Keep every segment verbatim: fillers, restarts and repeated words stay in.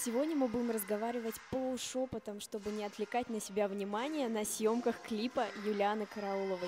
Сегодня мы будем разговаривать полушепотом, чтобы не отвлекать на себя внимание на съемках клипа Юлианы Карауловой.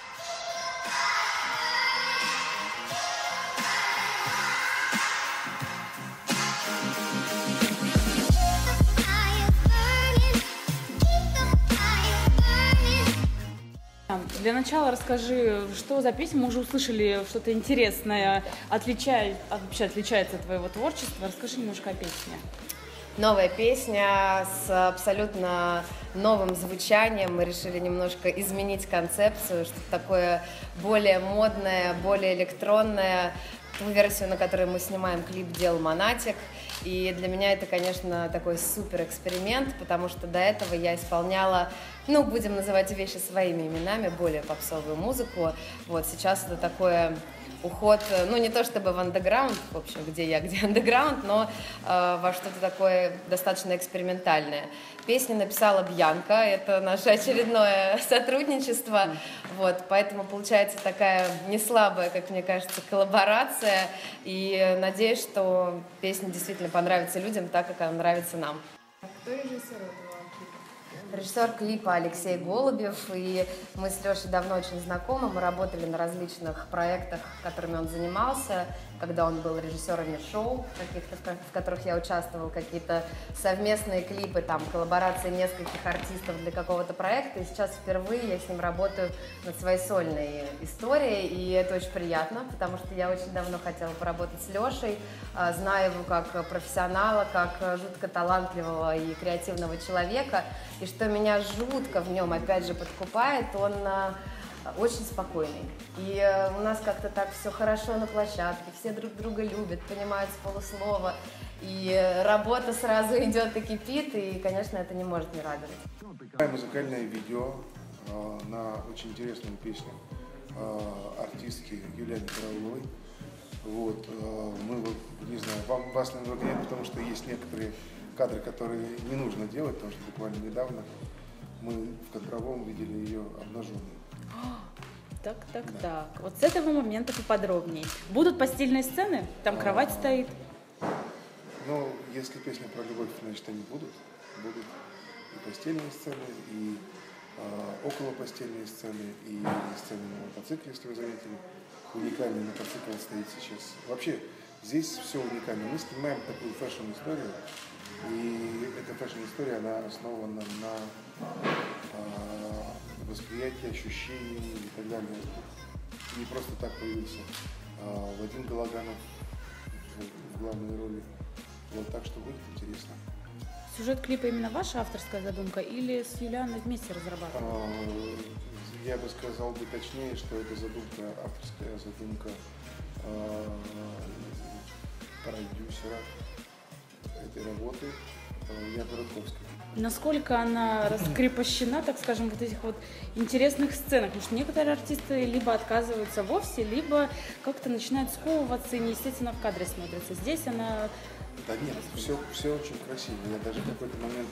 Для начала расскажи, что за песня, мы уже услышали что-то интересное, отличает, вообще отличается от твоего творчества. Расскажи немножко о песне. Новая песня с абсолютно новым звучанием. Мы решили немножко изменить концепцию, что-то такое более модное, более электронное. Ту версию, на которой мы снимаем клип, делал Монатик. И для меня это, конечно, такой супер эксперимент, потому что до этого я исполняла, ну, будем называть вещи своими именами, более попсовую музыку. Вот сейчас это такое уход, ну, не то чтобы в андеграунд, в общем, где я, где андеграунд, но э, во что-то такое достаточно экспериментальное. Песню написала Бьянка, это наше очередное сотрудничество, вот, поэтому получается такая не слабая, как мне кажется, коллаборация, и надеюсь, что песня действительно понравится людям так, как она нравится нам. Кто режиссер этого? Режиссер клипа Алексей Голубев, и мы с Лешей давно очень знакомы, мы работали на различных проектах, которыми он занимался, когда он был режиссерами шоу, каких-то, в которых я участвовала, какие-то совместные клипы, там, коллаборации нескольких артистов для какого-то проекта, и сейчас впервые я с ним работаю над своей сольной историей, и это очень приятно, потому что я очень давно хотела поработать с Лешей, знаю его как профессионала, как жутко талантливого и креативного человека, и что меня жутко в нем, опять же, подкупает, он очень спокойный. И у нас как-то так все хорошо на площадке, все друг друга любят, понимают с полуслова, и работа сразу идет и кипит, и, конечно, это не может не радовать. Музыкальное видео э, на очень интересную песню э, артистки Юлианы Карауловой. Вот, э, мы, не знаю, вам, вас не выгоняем, потому что есть некоторые кадры, которые не нужно делать, потому что буквально недавно мы в кадровом видели ее обнаженной. Так, так, Да. так. Вот с этого момента поподробнее. Будут постельные сцены? Там кровать А, стоит. Но если песня про любовь, значит, они будут. Будут и постельные сцены, и э, околопостельные сцены, и сцены на мотоцикле, если вы заметили. Уникальный мотоцикл стоит сейчас. Вообще, здесь все уникально. Мы снимаем такую фэшн-историю, и эта фэшн-история, она основана на э, восприятии, ощущений и так далее. Не просто так появился э, Вадим Галаганов в, в главной роли. Вот, так что будет интересно. Сюжет клипа именно ваша авторская задумка или с Юлианой вместе разрабатывали? Э, я бы сказал бы точнее, что это задумка, авторская задумка э, продюсера этой работы, э, Яны Рудковской. Насколько она раскрепощена, так скажем, вот этих вот интересных сценах? Потому что некоторые артисты либо отказываются вовсе, либо как-то начинают сковываться и неестественно в кадре смотрятся. Здесь она... Да нет, все, все очень красиво. Я даже в какой-то момент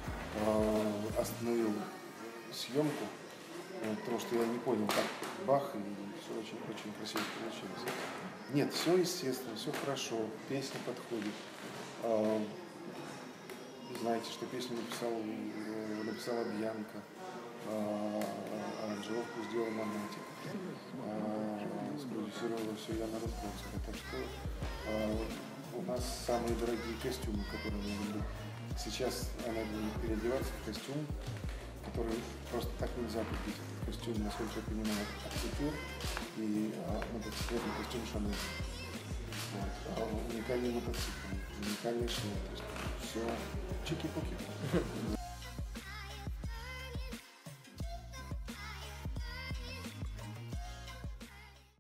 э, остановил съемку, э, потому что я не понял, как бах, и все очень, очень красиво получилось. Нет, все естественно, все хорошо, песня подходит. Э, знаете, что песню написал, э, написала Бьянка, э, аранжировку сделал Монатик, э, спродюсировала все Яна Рудковская. Так что э, у нас самые дорогие костюмы, которые мы любим. Сейчас она будет переодеваться в костюм, который просто так нельзя купить. Костюм, насколько я понимаю, от Couture и а, мотоциклетный костюм Шанель. Вот. А уникальный мотоцикл, уникальный шнур. Все чики-пуки.